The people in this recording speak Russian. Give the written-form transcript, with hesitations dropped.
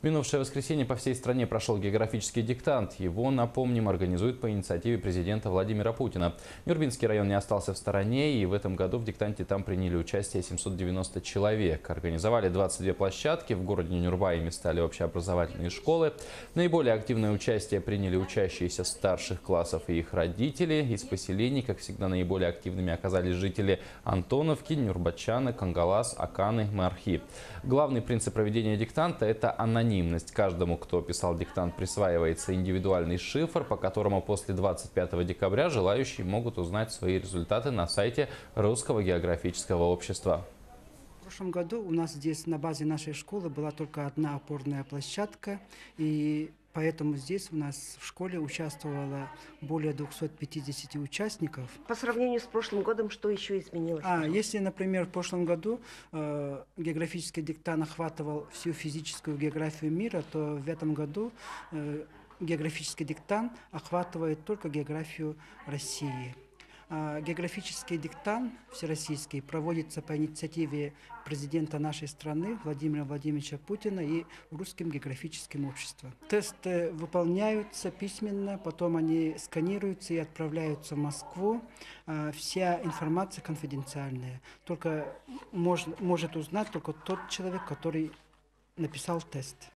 В минувшее воскресенье по всей стране прошел географический диктант. Его, напомним, организуют по инициативе президента Владимира Путина. Нюрбинский район не остался в стороне, и в этом году в диктанте там приняли участие 790 человек. Организовали 22 площадки. В городе Нюрба стали общеобразовательные школы. Наиболее активное участие приняли учащиеся старших классов и их родители. Из поселений, как всегда, наиболее активными оказались жители Антоновки, Нюрбачаны, Кангалас, Аканы, Мархи. Главный принцип проведения диктанта – это анонимность. Каждому, кто писал диктант, присваивается индивидуальный шифр, по которому после 25 декабря желающие могут узнать свои результаты на сайте Русского географического общества. В прошлом году у нас здесь на базе нашей школы была только одна опорная площадка, и поэтому здесь у нас в школе участвовало более 250 участников. По сравнению с прошлым годом, что еще изменилось? Если, например, в прошлом году географический диктант охватывал всю физическую географию мира, то в этом году географический диктант охватывает только географию России. Географический диктант всероссийский проводится по инициативе президента нашей страны Владимира Владимировича Путина и Русским географическим обществом. Тесты выполняются письменно, потом они сканируются и отправляются в Москву. Вся информация конфиденциальная. Только может узнать только тот человек, который написал тест.